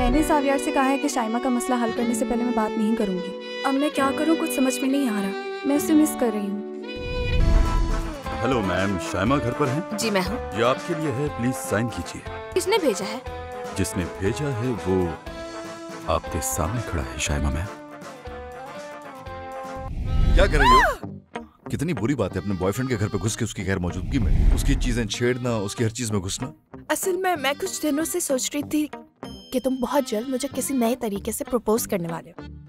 मैंने सावियार से कहा है कि शाइमा का मसला हल करने से पहले मैं बात नहीं करूंगी। अब मैं क्या करूं, कुछ समझ में नहीं आ रहा। मैं उसे मिस कर रही हूँ। हेलो मैम, शाइमा घर पर हैं? जी मैं हूँ। ये आपके लिए है, प्लीज साइन कीजिए। किसने भेजा है? जिसने भेजा है वो आपके सामने खड़ा है शाइमा मैम। क्या कर रही हो? कितनी बुरी बात है अपने बॉयफ्रेंड के घर पे घुस के उसकी गैर मौजूदगी में उसकी चीजें छेड़ना, उसकी हर चीज में घुसना। असल में मैं कुछ दिनों से सोच रही थी कि तुम बहुत जल्द मुझे किसी नए तरीके से प्रपोज करने वाले हो।